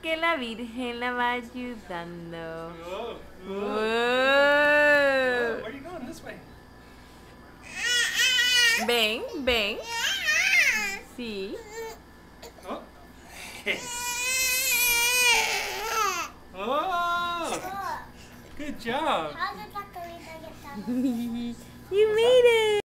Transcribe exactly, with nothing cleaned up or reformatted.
que la Virgen la va ayudando. Whoa. Whoa. Whoa. Whoa. Where are you going? This way. Ven, ven. Sí. Oh. Oh. Good job. How did Taco get down? You made it.